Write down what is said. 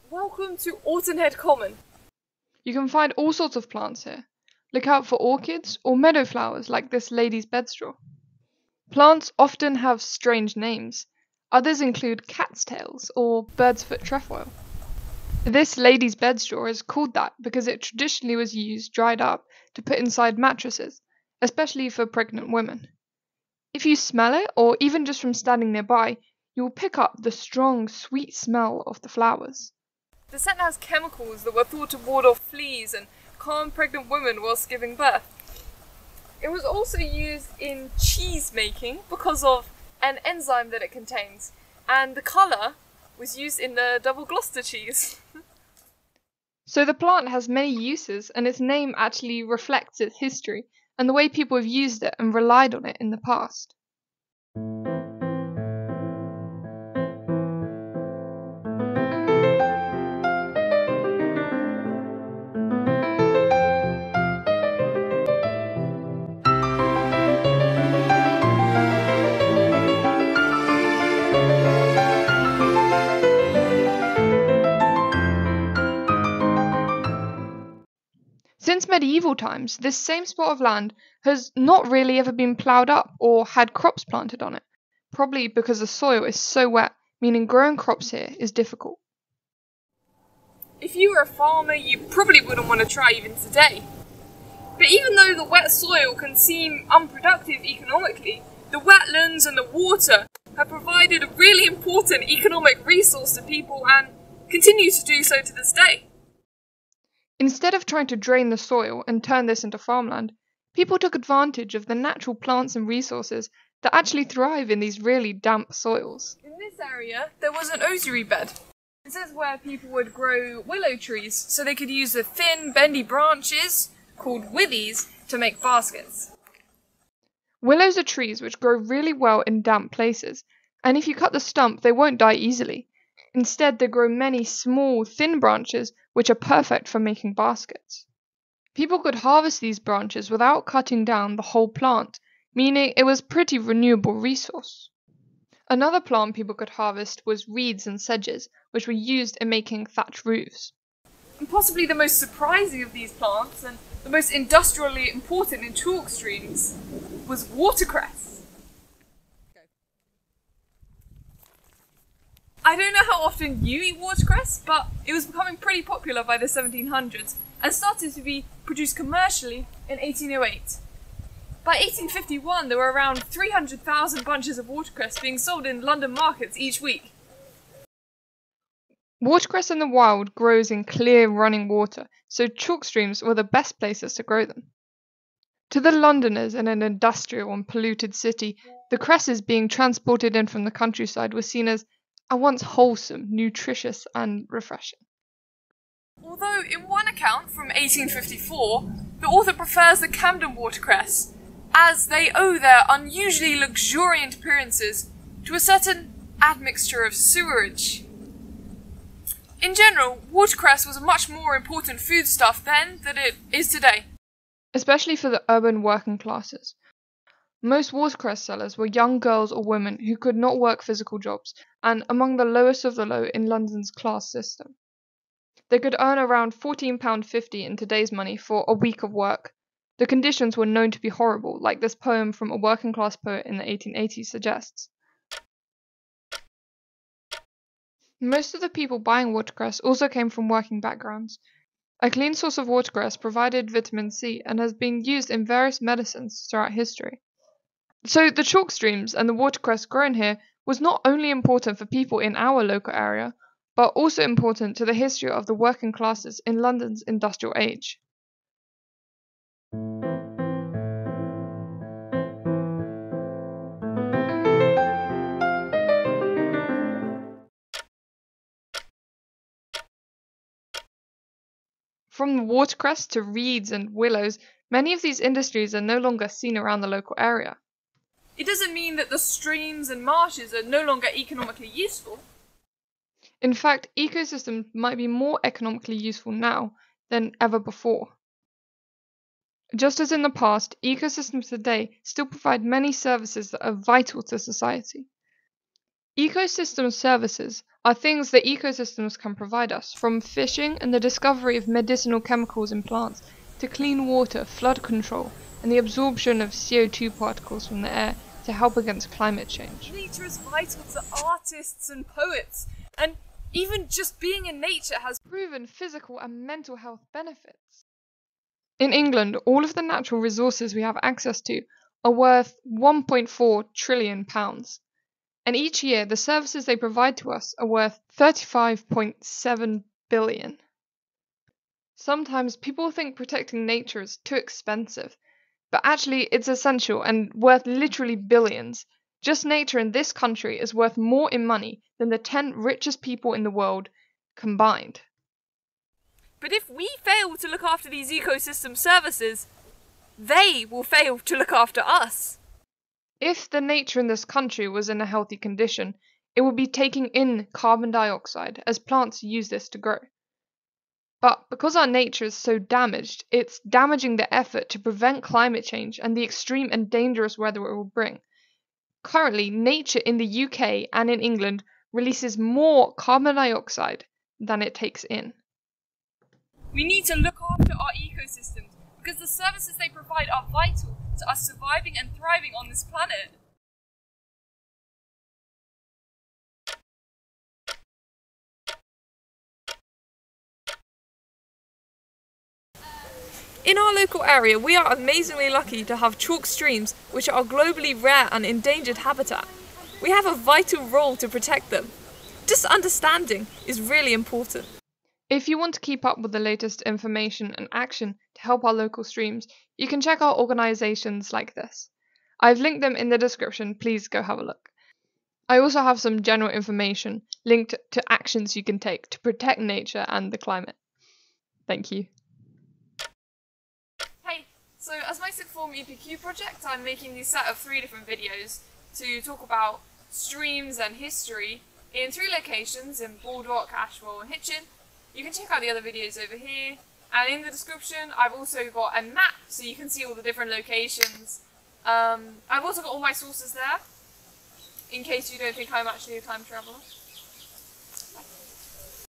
Welcome to Ortonhead Common. You can find all sorts of plants here. Look out for orchids or meadow flowers like this lady's bedstraw. Plants often have strange names. Others include cat's tails or bird's foot trefoil. This lady's bedstraw is called that because it traditionally was used dried up to put inside mattresses, especially for pregnant women. If you smell it, or even just from standing nearby, you will pick up the strong, sweet smell of the flowers. The scent has chemicals that were thought to ward off fleas and calm pregnant women whilst giving birth. It was also used in cheese making because of an enzyme that it contains, and the colour was used in the double Gloucester cheese. So the plant has many uses, and its name actually reflects its history and the way people have used it and relied on it in the past. Since medieval times, this same spot of land has not really ever been ploughed up or had crops planted on it, probably because the soil is so wet, meaning growing crops here is difficult. If you were a farmer, you probably wouldn't want to try even today. But even though the wet soil can seem unproductive economically, the wetlands and the water have provided a really important economic resource to people and continue to do so to this day. Instead of trying to drain the soil and turn this into farmland, people took advantage of the natural plants and resources that actually thrive in these really damp soils. In this area, there was an osier bed. This is where people would grow willow trees so they could use the thin, bendy branches, called withies, to make baskets. Willows are trees which grow really well in damp places, and if you cut the stump, they won't die easily. Instead, they grow many small, thin branches which are perfect for making baskets. People could harvest these branches without cutting down the whole plant, meaning it was a pretty renewable resource. Another plant people could harvest was reeds and sedges, which were used in making thatch roofs. And possibly the most surprising of these plants, and the most industrially important in chalk streams, was watercress. I don't know how often you eat watercress, but it was becoming pretty popular by the 1700s and started to be produced commercially in 1808. By 1851, there were around 300,000 bunches of watercress being sold in London markets each week. Watercress in the wild grows in clear running water, so chalk streams were the best places to grow them. To the Londoners in an industrial and polluted city, the cresses being transported in from the countryside were seen as at once wholesome, nutritious, and refreshing. Although in one account from 1854, the author prefers the Camden watercress, as they owe their unusually luxuriant appearances to a certain admixture of sewerage. In general, watercress was a much more important foodstuff then than it is today. Especially for the urban working classes. Most watercress sellers were young girls or women who could not work physical jobs and among the lowest of the low in London's class system. They could earn around £14.50 in today's money for a week of work. The conditions were known to be horrible, like this poem from a working class poet in the 1880s suggests. Most of the people buying watercress also came from working backgrounds. A clean source of watercress provided vitamin C and has been used in various medicines throughout history. So the chalk streams and the watercress grown here was not only important for people in our local area, but also important to the history of the working classes in London's industrial age. From watercress to reeds and willows, many of these industries are no longer seen around the local area. It doesn't mean that the streams and marshes are no longer economically useful. In fact, ecosystems might be more economically useful now than ever before. Just as in the past, ecosystems today still provide many services that are vital to society. Ecosystem services are things that ecosystems can provide us, from fishing and the discovery of medicinal chemicals in plants, to clean water, flood control, and the absorption of CO2 particles from the air to help against climate change. Nature is vital to artists and poets, and even just being in nature has Proven physical and mental health benefits. In England, all of the natural resources we have access to are worth £1.4 trillion, and each year the services they provide to us are worth £35.7 billion. Sometimes people think protecting nature is too expensive, but actually it's essential and worth literally billions. Just nature in this country is worth more in money than the 10 richest people in the world combined. But if we fail to look after these ecosystem services, they will fail to look after us. If the nature in this country was in a healthy condition, it would be taking in carbon dioxide as plants use this to grow. But because our nature is so damaged, it's damaging the effort to prevent climate change and the extreme and dangerous weather it will bring. Currently, nature in the UK and in England releases more carbon dioxide than it takes in. We need to look after our ecosystems because the services they provide are vital to us surviving and thriving on this planet. In our local area, we are amazingly lucky to have chalk streams, which are globally rare and endangered habitat. We have a vital role to protect them. Just understanding is really important. If you want to keep up with the latest information and action to help our local streams, you can check out organisations like this. I've linked them in the description, please go have a look. I also have some general information linked to actions you can take to protect nature and the climate. Thank you. Hey, so as my sixth form EPQ project, I'm making this set of 3 different videos to talk about streams and history in 3 locations in Baldock, Ashwell and Hitchin. You can check out the other videos over here, and in the description I've also got a map so you can see all the different locations. I've also got all my sources there, in case you don't think I'm actually a time traveller.